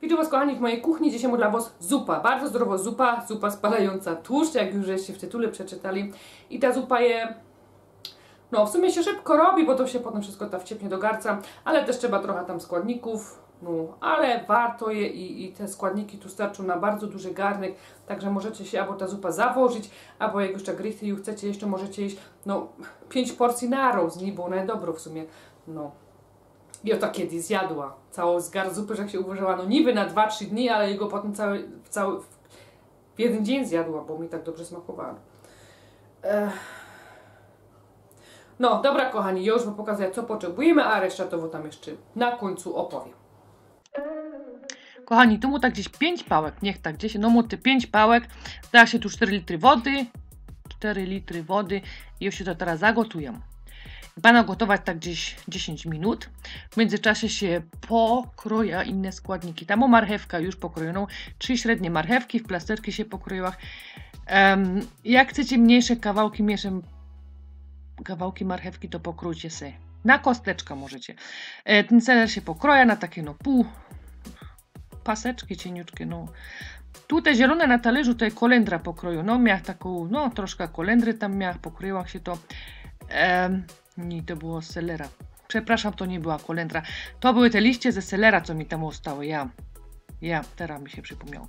Witam Was, kochani, w mojej kuchni. Dzisiaj mam dla Was zupa. Bardzo zdrowa zupa. Zupa spalająca tłuszcz, jak już żeście w tytule przeczytali. I ta zupa no w sumie się szybko robi, bo to się potem wszystko tam wciepnie do garca. Ale też trzeba trochę tam składników. No, ale warto je i te składniki tu starczą na bardzo duży garnek. Także możecie się albo ta zupa zawożyć, albo jak już tak grychty chcecie jeszcze, możecie jeść 5 porcji naraz, nie? Bo ona jest dobro w sumie. No. Ja to kiedyś zjadła. Całą zgar zupy, że jak się uważała, no niby na 2-3 dni, ale jego potem w jeden dzień zjadła, bo mi tak dobrze smakowała. No, dobra kochani, ja już Wam pokazuję, co potrzebujemy, a resztę to tam jeszcze na końcu opowiem. Kochani, tu mu tak gdzieś 5 pałek, niech tak gdzieś, no mu te 5 pałek, da się tu 4 litry wody, 4 litry wody i już się to teraz zagotuję. Będę gotować tak gdzieś 10 minut. W międzyczasie się pokroja inne składniki. Tam o marchewka już pokrojoną. 3 średnie marchewki w plasterki się pokroiła. Jak chcecie mniejsze kawałki marchewki, to pokrójcie sobie. Na kosteczka możecie. Ten seler się pokroja na takie pół paseczki cieniutkie. Tu te zielone na talerzu, tutaj kolendra pokrojono. Miała taką, troszkę kolendry tam miała, pokroiła się to. Nie, to było z selera. Przepraszam, to nie była kolendra. To były te liście ze selera, co mi tam zostały. Teraz mi się przypomniało.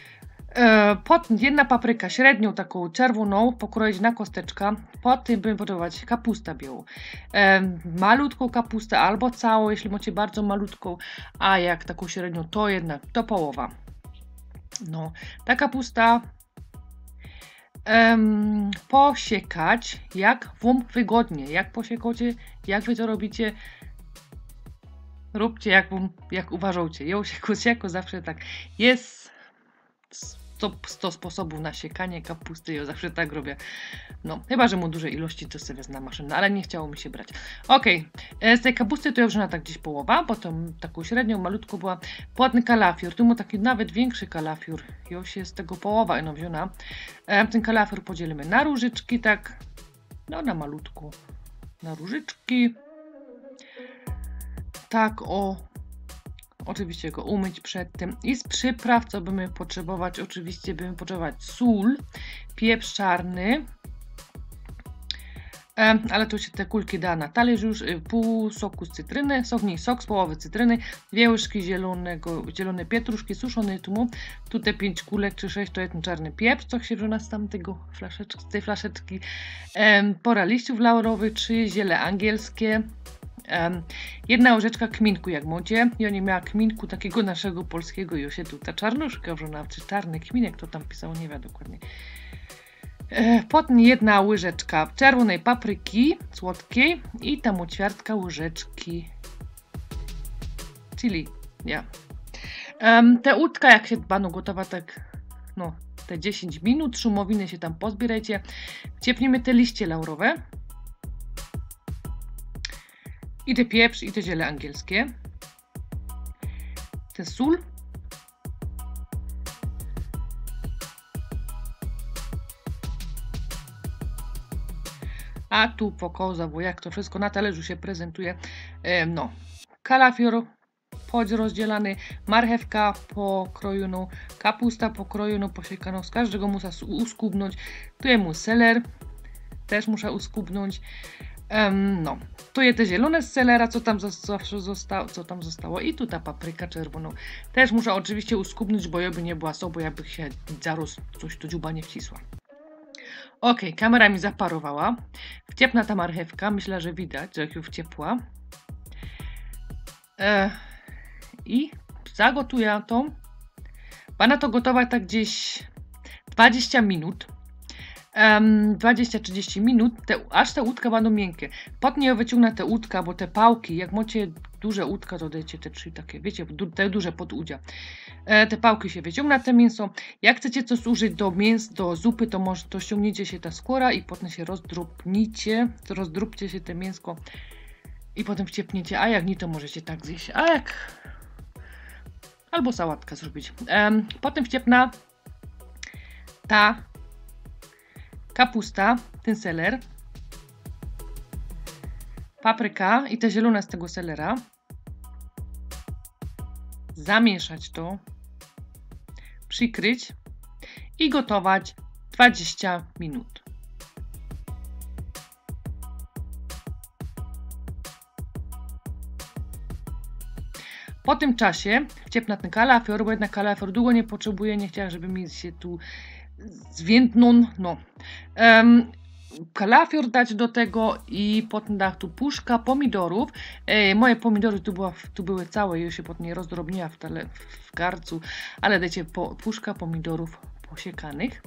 Jedna papryka średnią, taką czerwoną, pokroić na kosteczka. Potem będziemy potrzebować kapustę białą. Malutką kapustę albo całą, jeśli macie bardzo malutką, a jak taką średnią, to jednak to połowa. No, ta kapusta posiekać jak wam wygodnie. Jak posiekacie, jak wy to robicie, róbcie jak uważacie. Ja sieko zawsze tak jest 100 sposobów na siekanie kapusty, ja zawsze tak robię. No, chyba że mu duże ilości, to sobie wezmę maszynę, ale nie chciało mi się brać. Ok, z tej kapusty to ja już na tak gdzieś połowa, potem taką średnią, malutką była płatny kalafior, tu mu taki nawet większy kalafior, już jest z tego połowa ino wziąna. Ten kalafior podzielimy na różyczki, tak, na malutku, na różyczki, tak oczywiście go umyć przed tym. I z przypraw, co będziemy potrzebować, oczywiście będziemy potrzebować sól, pieprz czarny, ale tu się te kulki da na talerz już, pół soku z cytryny, sok z połowy cytryny, 2 łyżki zielonej pietruszki suszonej tłumu, tu te 5 kulek czy 6 to jest ten czarny pieprz, co się wziął z tej flaszeczki, pora liściów laurowych, 3 ziele angielskie, 1 łyżeczka kminku, jak macie. Ja nie miała kminku takiego naszego polskiego, i się tu ta czarnuszka wrona, czy czarny kminek, to tam pisało, nie wiem dokładnie. Potem 1 łyżeczka czerwonej papryki słodkiej i tam 1/4 łyżeczki chili. Te łódka, jak się będą gotowa, tak te 10 minut, szumowiny się tam pozbierajcie. Wciepnijmy te liście laurowe. I te pieprz, i te ziele angielskie. Te sól. A tu pokaza, bo jak to wszystko na talerzu się prezentuje. Kalafior rozdzielany, marchewka pokrojoną, kapusta pokrojoną, posiekaną, z każdego muszę uskubnąć. Tu jest seler, też muszę uskubnąć. Tu jest te zielone z selera, co tam zostało, i tu ta papryka czerwoną. Też muszę oczywiście uskubnąć, bo jakby nie była sobą, jakby się zaraz coś do dziuba nie wcisła. Ok, kamera mi zaparowała. Wciepna ta marchewka, myślę, że widać, że już wciepła. I zagotuję to. Będę to gotować tak gdzieś 20 minut. 20-30 minut, aż te łódka będą miękkie. Potem ja wyciągnę te łódka, bo te pałki, jak macie duże łódka, to dajcie te 3 takie, wiecie, te duże podudzia. Te pałki się wyciągną, te mięso. Jak chcecie coś użyć do zupy, to może to ściągniecie się ta skóra i potem się rozdróbcie się te mięsko i potem wciepniecie, a jak nie, to możecie tak zjeść, albo sałatkę zrobić. Potem wciepna ta kapusta, ten seler, papryka i te zielone z tego selera. zamieszać to, przykryć i gotować 20 minut. Po tym czasie wciepnę ten kalafior, bo jednak kalafior długo nie potrzebuje, nie chciałam, żeby mi się tu zwiętnął. No. Kalafior dać do tego i potem dać tu puszka pomidorów. Moje pomidory tu były całe, już się potem nie rozdrobniła w garcu, ale dajcie puszka pomidorów posiekanych.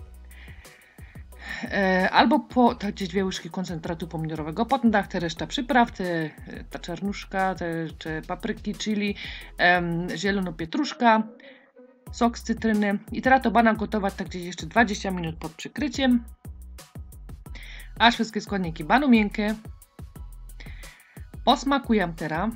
Albo gdzieś 2 łyżki koncentratu pomidorowego, potem dać te reszta przypraw, ta czarnuszka, te papryki, chili, zieloną pietruszka, sok z cytryny i teraz to będę gotować tak gdzieś jeszcze 20 minut pod przykryciem, aż wszystkie składniki będą miękkie. Posmakuję teraz.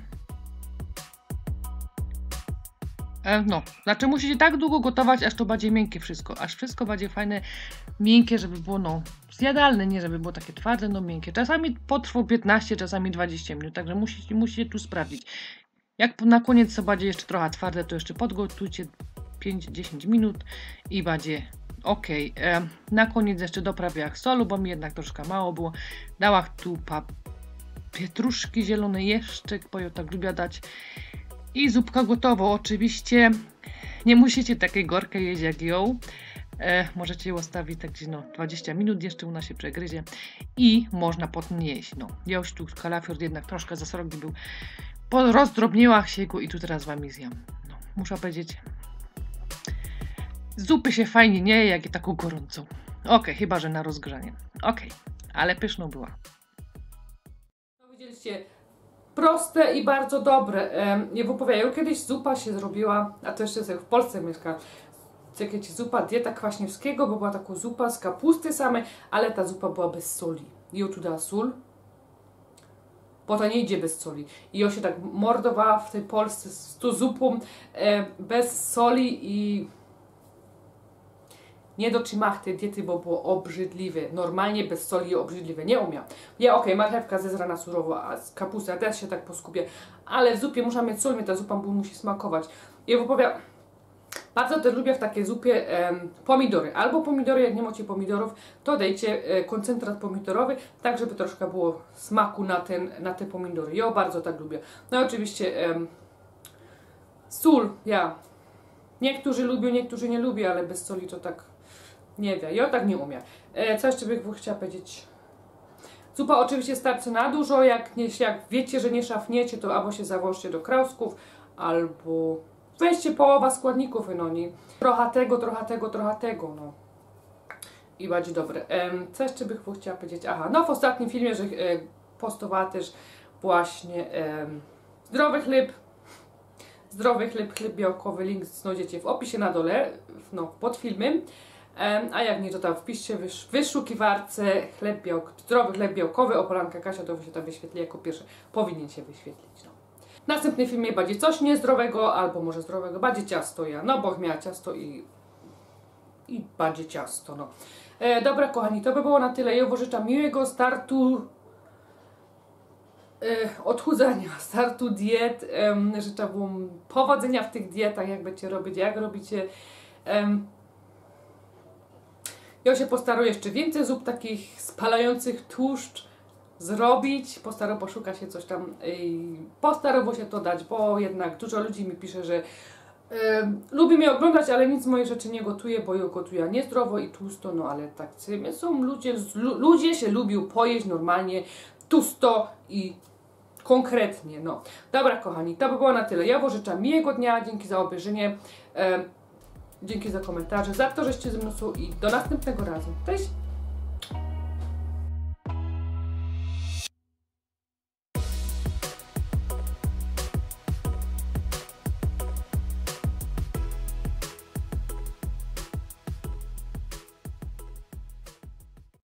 No, znaczy musicie tak długo gotować, aż to będzie miękkie wszystko, aż wszystko będzie fajne, miękkie, żeby było no zjadalne, nie żeby było takie twarde, no miękkie. Czasami potrwa 15, czasami 20 minut, także musicie tu sprawdzić. Jak na koniec to będzie jeszcze trochę twarde, to jeszcze podgotujcie 5-10 minut i będzie ok. Na koniec jeszcze doprawię solu, bo mi jednak troszkę mało było. Dałam tu pietruszki zielone jeszcze, bo ja tak lubię dać. I zupka gotowa. Oczywiście nie musicie takiej gorkiej jeść jak ją. Możecie ją zostawić tak gdzieś no 20 minut, jeszcze ona się przegryzie i można potem jeść. No, ja już tu kalafior jednak troszkę za srogi był. Rozdrobniła się go i tu teraz z wami zjem. No, muszę powiedzieć, zupy się fajnie nie je, jak i taką gorącą. Ok, chyba że na rozgrzanie. Ok, ale pyszną była. No, widzieliście, proste i bardzo dobre. Nie wypowiadają, kiedyś zupa się zrobiła, a to jeszcze sobie w Polsce mieszka. Jakaś zupa dieta Kwaśniewskiego, bo była taka zupa z kapusty samej, ale ta zupa była bez soli. I tu dała sól, bo to nie idzie bez soli. I ja się tak mordowała w tej Polsce z tą zupą bez soli i nie dotrzymałam tej diety, bo było obrzydliwe. Normalnie bez soli obrzydliwe. Nie umiem. Ja okej, marchewka zezrana surowo, a kapusta też się tak poskupię, ale w zupie muszę mieć sól, mnie ta zupa musi smakować. Ja wypowiem, bardzo też lubię w takiej zupie pomidory. Albo pomidory, jak nie macie pomidorów, to dajcie koncentrat pomidorowy, tak żeby troszkę było smaku na te pomidory. Ja bardzo tak lubię. No i oczywiście sól, niektórzy lubią, niektórzy nie lubią, ale bez soli to tak nie wiem. Ja tak nie umiem. Co jeszcze bych chciała powiedzieć? Zupa oczywiście starczy na dużo, jak wiecie, że nie szafniecie, to albo się założcie do krosków, albo weźcie połowa składników, no nie. Trochę tego, no. I będzie dobre. Co jeszcze bych chciała powiedzieć? Aha, no w ostatnim filmie, że postowała też właśnie zdrowy chleb białkowy, link znajdziecie w opisie na dole, no, pod filmem. A jak nie, to tam wpiszcie w wyszukiwarce zdrowy chleb białkowy, Opolanka Kasia, to się tam wyświetli jako pierwsze. Powinien się wyświetlić, no. W następnym filmie będzie coś niezdrowego, albo może zdrowego, będzie ciasto no bo miała ciasto i będzie ciasto, no. Dobra kochani, to by było na tyle. Ja życzę miłego startu odchudzania, startu diet. Życzę wam powodzenia w tych dietach, jak będziecie robić, jak robicie. Ja się postaram jeszcze więcej zup takich spalających tłuszcz zrobić, postaram poszukać się coś tam i postaram się to dać, bo jednak dużo ludzi mi pisze, że lubi mnie oglądać, ale nic z mojej rzeczy nie gotuje, bo ja gotuję niezdrowo i tłusto, no ale tak są ludzie się lubią pojeść normalnie, tłusto i konkretnie, no. Dobra kochani, to by było na tyle. Ja wam życzę miłego dnia, dzięki za obejrzenie, dzięki za komentarze, za to, żeście ze mną są i do następnego razu. Cześć!